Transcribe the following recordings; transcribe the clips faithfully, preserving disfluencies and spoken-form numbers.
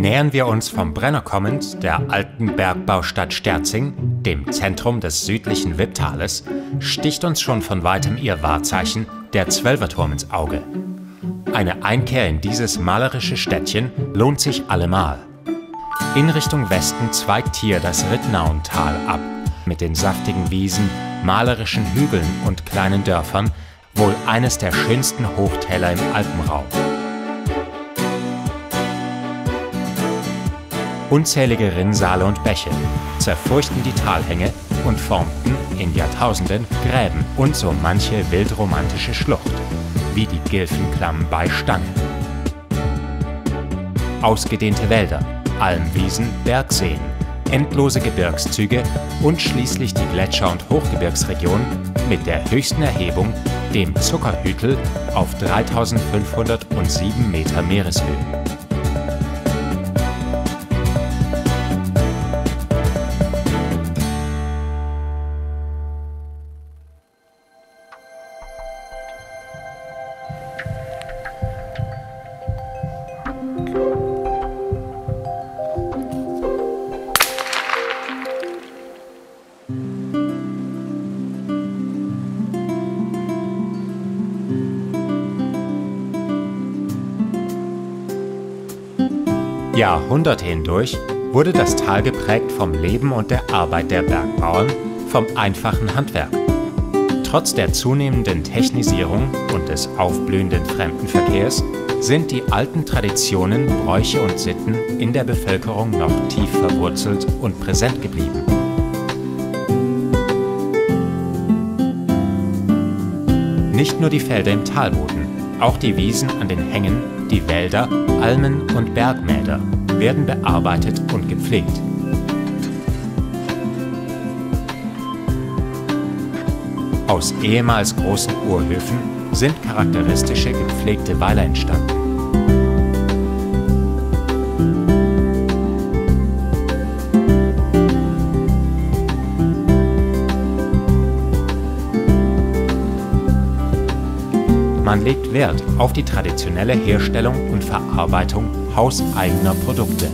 Nähern wir uns vom Brenner kommend der alten Bergbaustadt Sterzing, dem Zentrum des südlichen Wipptales, sticht uns schon von weitem ihr Wahrzeichen, der Zwölferturm, ins Auge. Eine Einkehr in dieses malerische Städtchen lohnt sich allemal. In Richtung Westen zweigt hier das Rittnauental ab, mit den saftigen Wiesen, malerischen Hügeln und kleinen Dörfern, wohl eines der schönsten Hochtäler im Alpenraum. Unzählige Rinnsale und Bäche zerfurchten die Talhänge und formten in Jahrtausenden Gräben und so manche wildromantische Schlucht, wie die Gilfenklamm bei Stange. Ausgedehnte Wälder, Almwiesen, Bergseen, endlose Gebirgszüge und schließlich die Gletscher- und Hochgebirgsregion mit der höchsten Erhebung, dem Zuckerhütel, auf dreitausendfünfhundertsieben Meter Meereshöhe. Jahrhunderte hindurch wurde das Tal geprägt vom Leben und der Arbeit der Bergbauern, vom einfachen Handwerk. Trotz der zunehmenden Technisierung und des aufblühenden Fremdenverkehrs sind die alten Traditionen, Bräuche und Sitten in der Bevölkerung noch tief verwurzelt und präsent geblieben. Nicht nur die Felder im Talboden, auch die Wiesen an den Hängen, die Wälder, Almen und Bergmäler werden bearbeitet und gepflegt. Aus ehemals großen Urhöfen sind charakteristische gepflegte Weiler entstanden. Man legt Wert auf die traditionelle Herstellung und Verarbeitung hauseigener Produkte.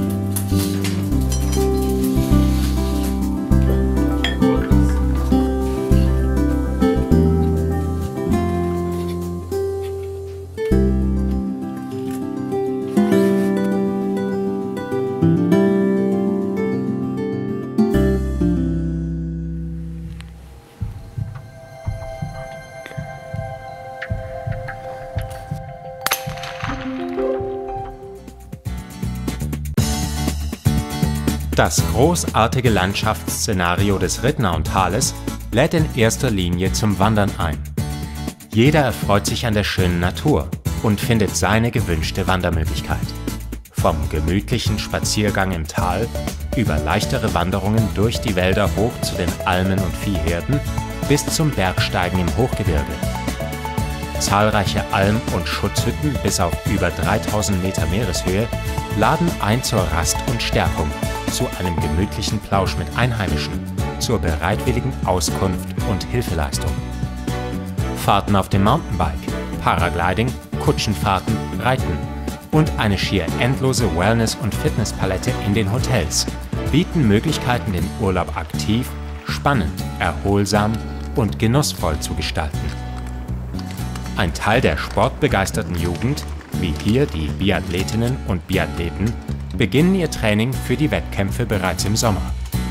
Das großartige Landschaftsszenario des Rittnauentales lädt in erster Linie zum Wandern ein. Jeder erfreut sich an der schönen Natur und findet seine gewünschte Wandermöglichkeit. Vom gemütlichen Spaziergang im Tal über leichtere Wanderungen durch die Wälder hoch zu den Almen und Viehherden bis zum Bergsteigen im Hochgebirge. Zahlreiche Alm- und Schutzhütten bis auf über dreitausend Meter Meereshöhe laden ein zur Rast und Stärkung, zu einem gemütlichen Plausch mit Einheimischen, zur bereitwilligen Auskunft und Hilfeleistung. Fahrten auf dem Mountainbike, Paragliding, Kutschenfahrten, Reiten und eine schier endlose Wellness- und Fitnesspalette in den Hotels bieten Möglichkeiten, den Urlaub aktiv, spannend, erholsam und genussvoll zu gestalten. Ein Teil der sportbegeisterten Jugend, wie hier die Biathletinnen und Biathleten, beginnen ihr Training für die Wettkämpfe bereits im Sommer.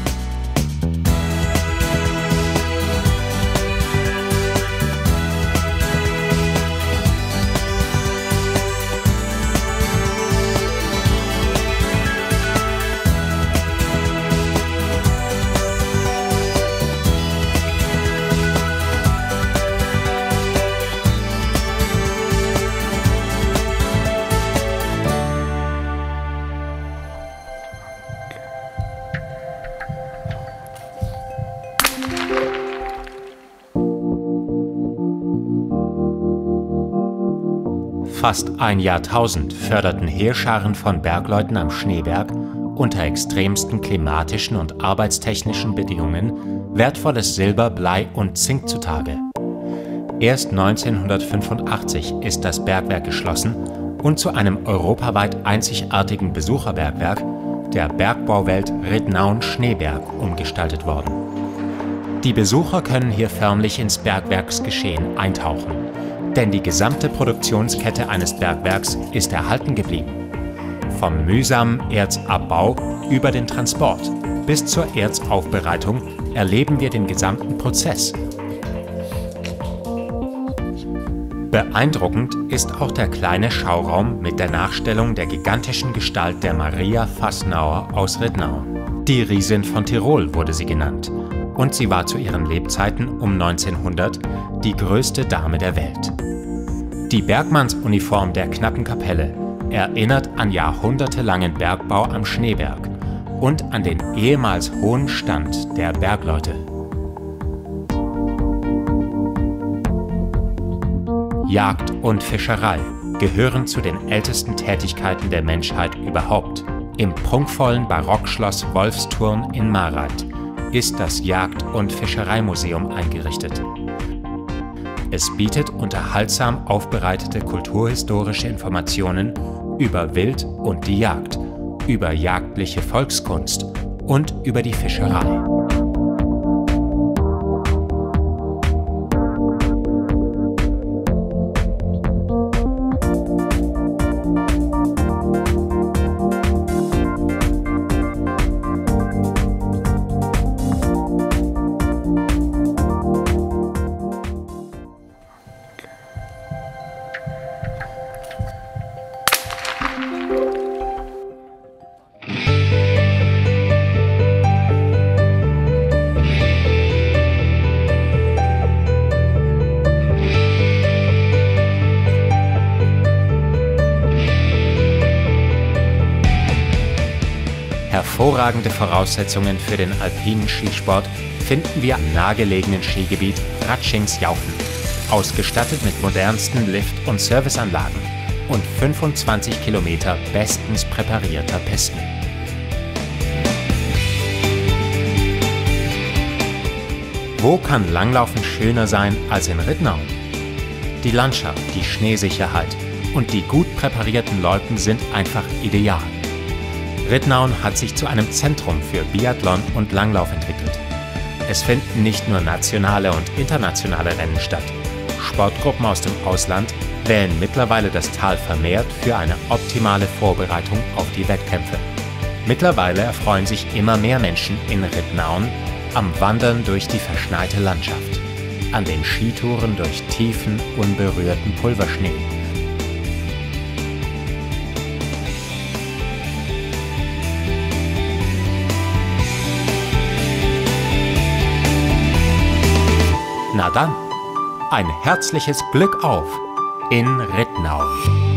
Fast ein Jahrtausend förderten Heerscharen von Bergleuten am Schneeberg unter extremsten klimatischen und arbeitstechnischen Bedingungen wertvolles Silber, Blei und Zink zutage. Erst neunzehnhundertfünfundachtzig ist das Bergwerk geschlossen und zu einem europaweit einzigartigen Besucherbergwerk der Bergbauwelt Ridnaun-Schneeberg umgestaltet worden. Die Besucher können hier förmlich ins Bergwerksgeschehen eintauchen, denn die gesamte Produktionskette eines Bergwerks ist erhalten geblieben. Vom mühsamen Erzabbau über den Transport bis zur Erzaufbereitung erleben wir den gesamten Prozess. Beeindruckend ist auch der kleine Schauraum mit der Nachstellung der gigantischen Gestalt der Maria Fasnauer aus Ridnaun. Die Riesin von Tirol wurde sie genannt, und sie war zu ihren Lebzeiten um neunzehnhundert die größte Dame der Welt. Die Bergmannsuniform der knappen Kapelle erinnert an jahrhundertelangen Bergbau am Schneeberg und an den ehemals hohen Stand der Bergleute. Jagd und Fischerei gehören zu den ältesten Tätigkeiten der Menschheit überhaupt. Im prunkvollen Barockschloss Wolfsturn in Mareit ist das Jagd- und Fischereimuseum eingerichtet. Es bietet unterhaltsam aufbereitete kulturhistorische Informationen über Wild und die Jagd, über jagdliche Volkskunst und über die Fischerei. Hervorragende Voraussetzungen für den alpinen Skisport finden wir am nahegelegenen Skigebiet Ratschings-Jaufen, ausgestattet mit modernsten Lift- und Serviceanlagen und fünfundzwanzig Kilometer bestens präparierter Pisten. Wo kann Langlaufen schöner sein als in Ridnaun? Die Landschaft, die Schneesicherheit und die gut präparierten Loipen sind einfach ideal. Ridnaun hat sich zu einem Zentrum für Biathlon und Langlauf entwickelt. Es finden nicht nur nationale und internationale Rennen statt. Sportgruppen aus dem Ausland wählen mittlerweile das Tal vermehrt für eine optimale Vorbereitung auf die Wettkämpfe. Mittlerweile erfreuen sich immer mehr Menschen in Ridnaun am Wandern durch die verschneite Landschaft, an den Skitouren durch tiefen, unberührten Pulverschnee. Na dann, ein herzliches Glück auf in Ridnaun!